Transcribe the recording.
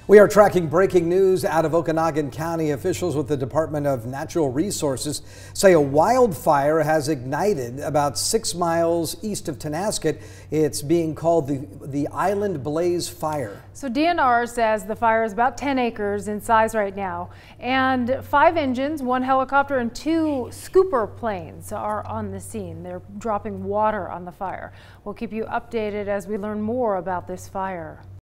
We are tracking breaking news out of Okanogan County. Officials with the Department of Natural Resources say a wildfire has ignited about 6 miles east of Tonasket. It's being called the Island Blaze Fire. So DNR says the fire is about 10 acres in size right now, and 5 engines, 1 helicopter, and 2 scooper planes are on the scene. They're dropping water on the fire. We'll keep you updated as we learn more about this fire.